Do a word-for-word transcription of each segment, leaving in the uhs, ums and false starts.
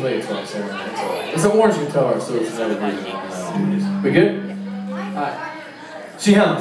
play it twice. It's, a, it's an orange guitar, so it's never really. Uh, we good? Alright. She hums.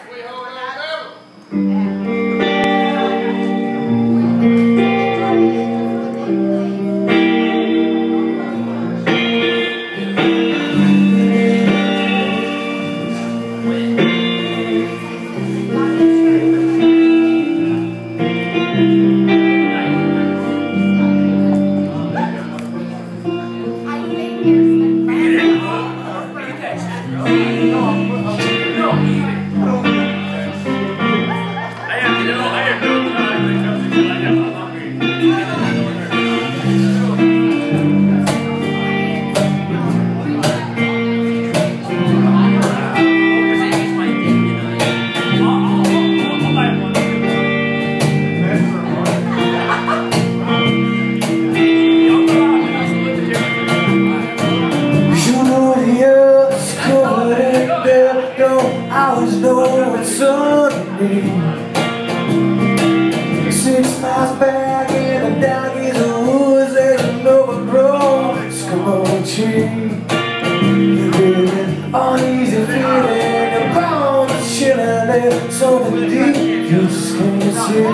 Six miles back in the doggies woods, there's an overgrown Eskimo tree. You're getting uneasy feeling, your bones are chilling, there's something deep you just can't see.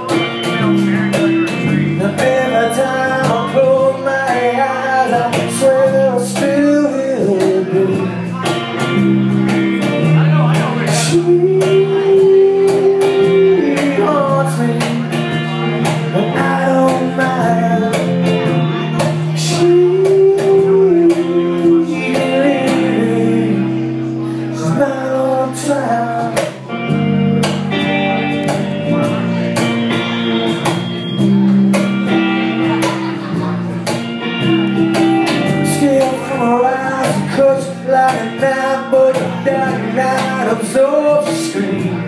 Now every time I close my eyes, I swear I'll still hear the beat. Like a knife, but that night absorbs the scream.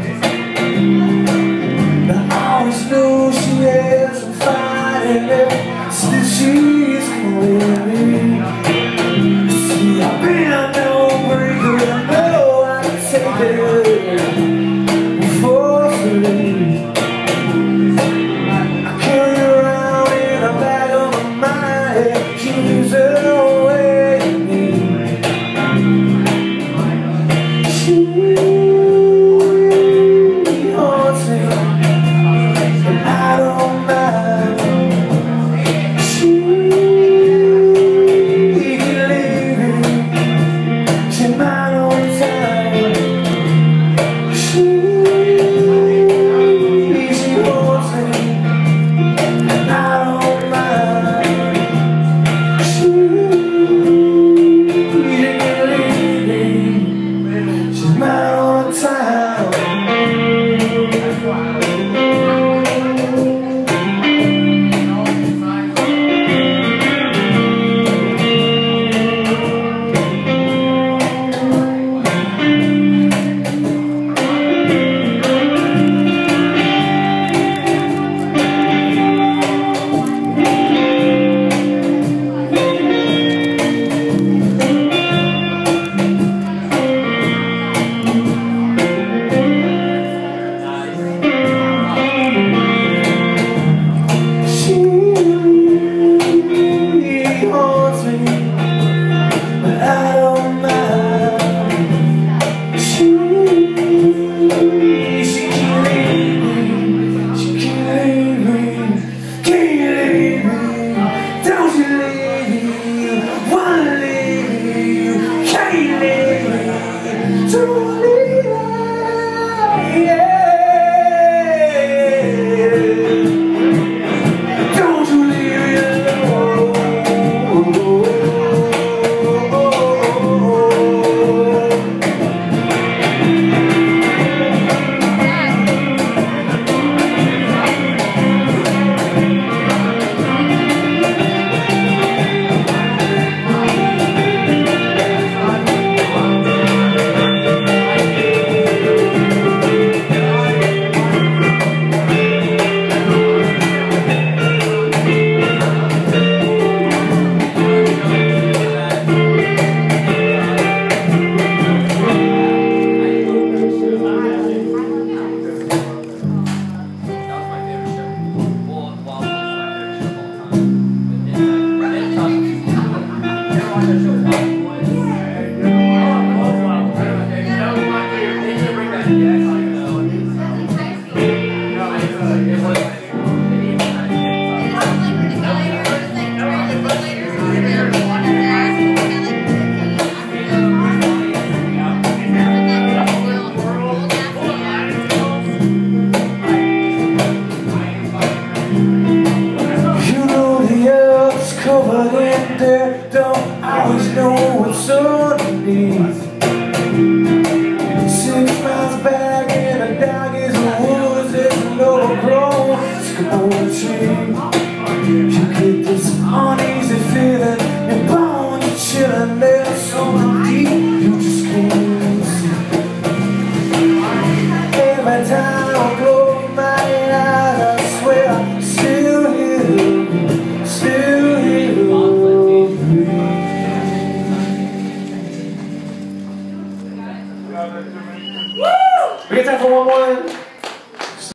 I always knew she had some fight in her, still she's calling me. See, I've been no breaker, I know I can take it forcefully. I carry her around in the back of my mind, she leaves her away. covered in dirt, don't always know what's underneath. Six miles back in a dog is a woods, there's an overgrown sycamore tree. You get this uneasy feeling, your bones are chilling, there's something deep you just can't see. Every time I close my eyes, I swear I still hear you, still hear you breathe. We got time for one more.